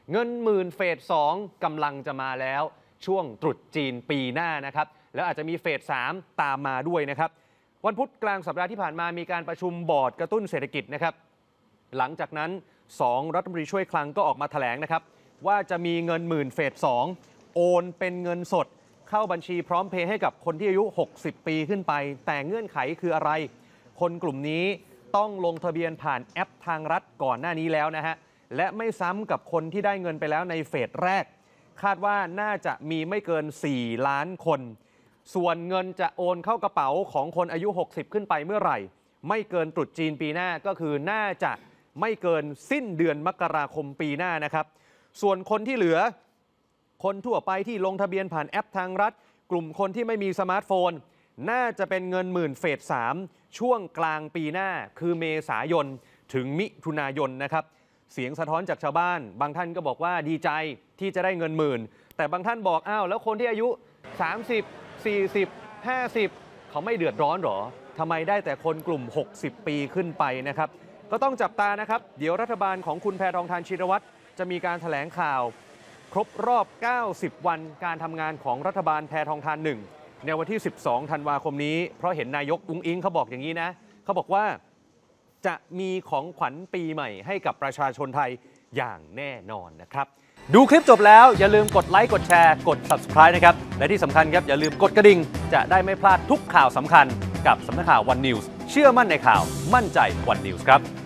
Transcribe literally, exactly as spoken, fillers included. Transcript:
เงินหมื่นเฟสสองกำลังจะมาแล้วช่วงตรุษจีนปีหน้านะครับแล้วอาจจะมีเฟสสามตามมาด้วยนะครับวันพุธกลางสัปดาห์ที่ผ่านมามีการประชุมบอร์ดกระตุ้นเศรษฐกิจนะครับหลังจากนั้นสองรัฐมนตรีช่วยคลังก็ออกมาแถลงนะครับว่าจะมีเงินหมื่นเฟสสองโอนเป็นเงินสดเข้าบัญชีพร้อมเพย์ให้กับคนที่อายุหกสิบปีขึ้นไปแต่เงื่อนไขคืออะไรคนกลุ่มนี้ต้องลงทะเบียนผ่านแอปทางรัฐก่อนหน้านี้แล้วนะฮะและไม่ซ้ำกับคนที่ได้เงินไปแล้วในเฟสแรกคาดว่าน่าจะมีไม่เกินสี่ล้านคนส่วนเงินจะโอนเข้ากระเป๋าของคนอายุหกสิบขึ้นไปเมื่อไหร่ไม่เกินตรุษจีนปีหน้าก็คือน่าจะไม่เกินสิ้นเดือนมกราคมปีหน้านะครับส่วนคนที่เหลือคนทั่วไปที่ลงทะเบียนผ่านแอปทางรัฐกลุ่มคนที่ไม่มีสมาร์ทโฟนน่าจะเป็นเงินหมื่นเฟสสามช่วงกลางปีหน้าคือเมษายนถึงมิถุนายนนะครับเสียงสะท้อนจากชาวบ้านบางท่านก็บอกว่าดีใจที่จะได้เงินหมื่นแต่บางท่านบอกอ้าวแล้วคนที่อายุสามสิบ สี่สิบ ห้าสิบเขาไม่เดือดร้อนหรอทำไมได้แต่คนกลุ่มหกสิบปีขึ้นไปนะครับก็ต้องจับตานะครับเดี๋ยวรัฐบาลของคุณแพทองธารชินวัตรจะมีการแถลงข่าวครบรอบเก้าสิบวันการทำงานของรัฐบาลแพทองธารหนึ่งในวันที่สิบสองธันวาคมนี้เพราะเห็นนายกอุ๊งอิ๊งเขาบอกอย่างนี้นะเขาบอกว่าจะมีของขวัญปีใหม่ให้กับประชาชนไทยอย่างแน่นอนนะครับดูคลิปจบแล้วอย่าลืมกดไลค์กดแชร์กด ซับสไครบ์ นะครับและที่สำคัญครับอย่าลืมกดกระดิ่งจะได้ไม่พลาดทุกข่าวสำคัญกับสำนักข่าววันนิวส์เชื่อมั่นในข่าวมั่นใจวันนิวส์ครับ